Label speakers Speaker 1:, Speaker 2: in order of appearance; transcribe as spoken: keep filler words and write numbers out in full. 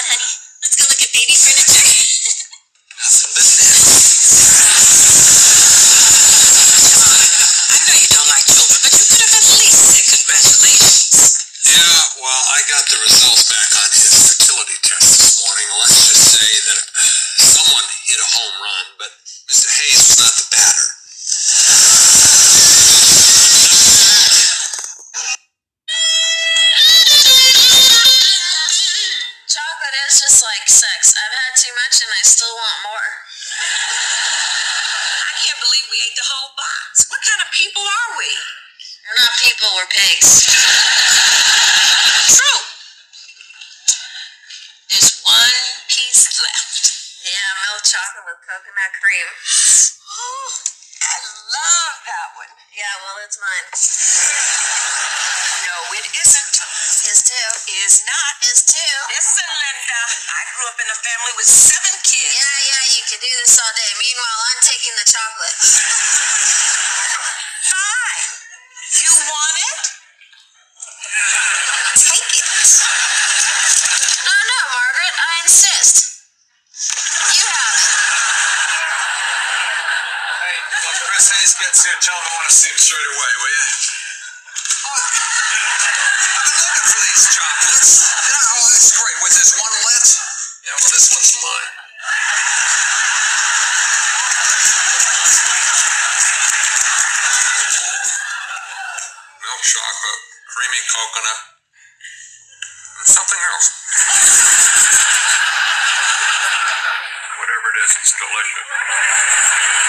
Speaker 1: honey. Let's go look at baby furniture.
Speaker 2: Nothing but I know you don't like children, but you could have at least said congratulations.
Speaker 3: Yeah, well, I got the results back on his fertility test this morning. Let's just say that someone hit a home run, but Mister Hayes was not the batter.
Speaker 1: Chocolate is just like sex. I've had too much and I still want more.
Speaker 2: I can't believe we ate the whole box. What kind of people are we?
Speaker 1: We're not people, we're pigs.
Speaker 2: True. There's one piece left.
Speaker 1: Yeah, milk chocolate with coconut cream.
Speaker 2: Oh, I love that one.
Speaker 1: Yeah, well, it's mine.
Speaker 2: No, it isn't.
Speaker 1: His too.
Speaker 2: Is not.
Speaker 1: His too.
Speaker 2: Listen, Linda, I grew up in a family with seven kids.
Speaker 1: Yeah, yeah, you could do this all day. Meanwhile, I'm taking the chocolate.
Speaker 2: Fine. You want it? Take it.
Speaker 1: No, no, Margaret, I insist. You have it.
Speaker 3: Hey, when Chris Hayes gets here, tell him I want to see him straight away, will you? Oh, I've been looking for these chocolates. Yeah, oh, that's great. Was this one left? Yeah, well, this one's mine. Milk chocolate, creamy coconut, and something else. Whatever it is, it's delicious.